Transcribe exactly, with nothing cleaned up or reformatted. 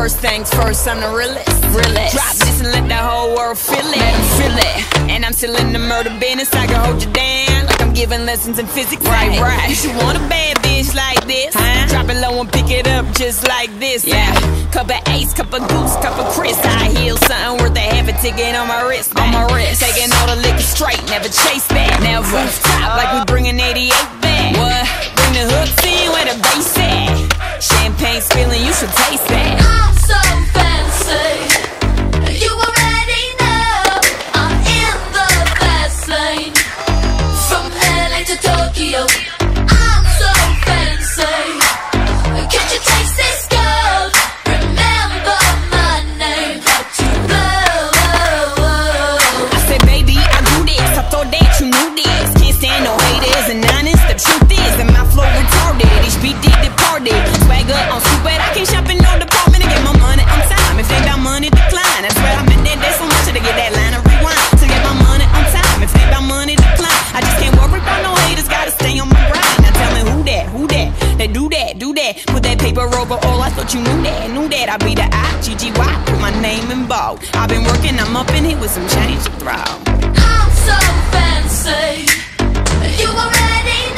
First things first, I'm the realest. realest. Drop this and let the whole world feel it. Let 'em feel it. And I'm still in the murder business. I can hold you down like I'm giving lessons in physics. Right, right. You should want a bad bitch like this. Huh? Drop it low and pick it up just like this. Yeah. Cup of Ace, cup of Goose, cup of Chris. I heal something worth a half a ticket on my wrist. On my wrist. Taking all the liquor straight, never chase that. Never rooftop like we bringing eighty-eight back. What? Bring the hooks in where the bass at. Champagne spilling, you should taste that. I'm so fancy. You already know I'm in the fast lane. From L A to Tokyo, I'm so fancy. Can't you taste this gold? Remember my name, got to blow. I said, baby, I do this. I thought that you knew this. Can't stand no haters and honest. The truth is that my flow retarded. Each beat did departed. Swagger on stupid. I can't shop in no department to get my money on time. If they got money, decline. That's where I'm in there. There's so much to get that line of rewind to get my money on time. If they got money, decline. I just can't worry about no haters. Gotta stay on my grind. Now tell me who that, who that? They do that, do that. Put that paper over all. I thought you knew that, knew that. I be the I G G Y. Put my name in bold. I've been working. I'm up in here with some change to throw. I'm so fancy. You already